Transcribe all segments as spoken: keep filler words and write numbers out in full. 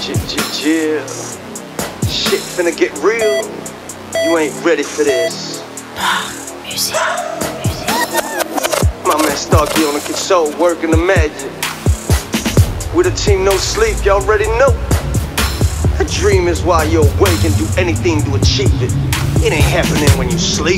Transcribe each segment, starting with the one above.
Yeah, shit finna get real. You ain't ready for this. Music. My man Starkey on the console, working the magic. With a team no sleep, y'all already know. A dream is why you're awake and do anything to achieve it. It ain't happening when you sleep.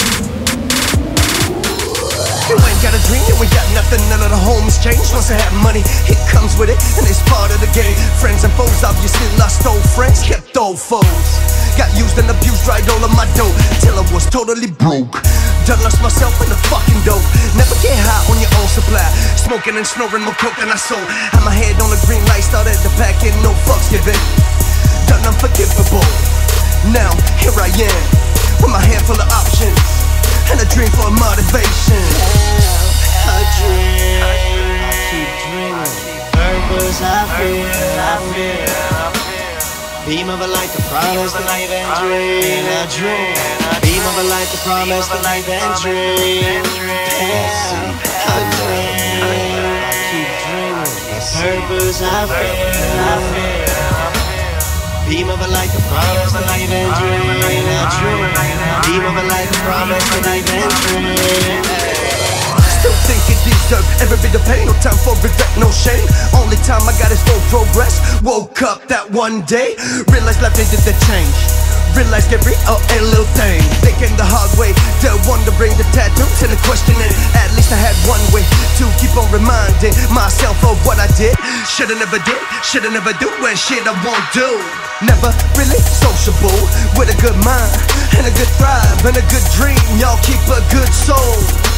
You ain't got a dream, you ain't got nothing, none of the homes changed. Once I have money, it comes with it, and it's part of the game. Friends and foes, obviously lost old friends, kept old foes. Got used and abused, right all of my dough, till I was totally broke. Done lost myself in the fucking dope. Never get high on your own supply. Smoking and snoring more coke than I sold. Had my head on the green light, started to pack in, no fucks given. Done unforgivable. Now, here I am, with my hand full of options and a dream for motivation. A dream, I keep dreaming. Purpose I feel, I feel. Beam of a light, the promise, the life and dream. A dream, beam of a light, the promise, the life and dream. A dream, I keep dreaming. Purpose I feel, I feel. Beam of a light, the promise, the life and dream. A dream, beam of a light, the promise, the life and dream. Still think it deserves every bit of pain. No time for regret, no shame. Only time I got is for progress. Woke up that one day, realized life needed to change. Realized every oh, a little thing. Thinking the hard way, they're wondering the tattoos and the questioning. At least I had one way to keep on reminding myself of what I did. Shoulda never did, shoulda never do, and shit I won't do. Never really sociable, with a good mind and a good thrive and a good dream. Y'all keep a good soul.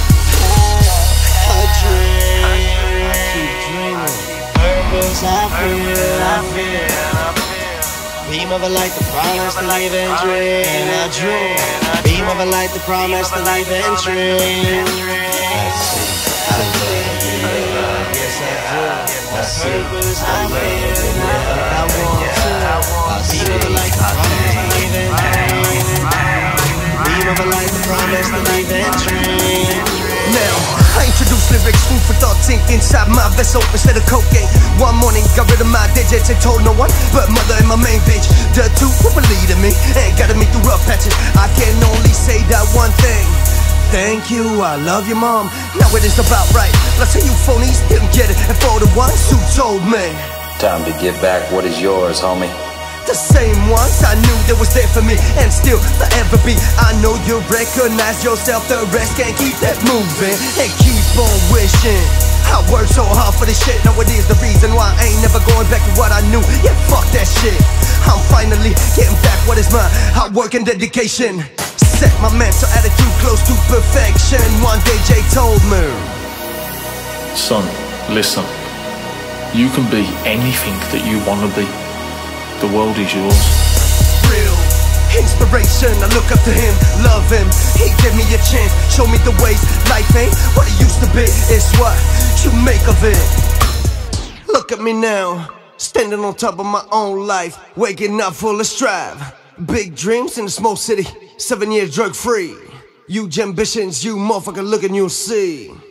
A dream, I keep dreaming. Purpose I feel, I feel. Beam of a light, the promise, the life and dream. A dream, beam of a light, the promise, the life and dream. I see, I love you, yes I do. I see, I love you, I want to. Beam of a light, the promise, the life and dream. Beam of a light, the promise, the life and dream. Now, I introduce lyrics, food for thought, sink inside my vessel instead of cocaine. One morning, got rid of my digits and told no one but mother and my main bitch. The two who were leading me and guided me through rough patches. I can only say that one thing. Thank you, I love you, mom. Now it is about right. Let's say you phonies didn't get it, and for the ones who told me, time to get back what is yours, homie. the same ones I knew that was there for me and still forever be. I know you recognize yourself, the rest can't keep that moving and keep on wishing. I worked so hard for this shit, now it is the reason why I ain't never going back to what I knew. Yeah, fuck that shit. I'm finally getting back what is mine. Hard work and dedication. Set my mental attitude close to perfection. One day Jay told me, son, listen. You can be anything that you want to be. The world is yours. Real inspiration, I look up to him, love him. He gave me a chance, show me the ways. Life ain't what it used to be, it's what you make of it. Look at me now, standing on top of my own life, waking up full of strive. Big dreams in a small city, seven years drug free. Huge ambitions, you motherfucker, look and you'll see.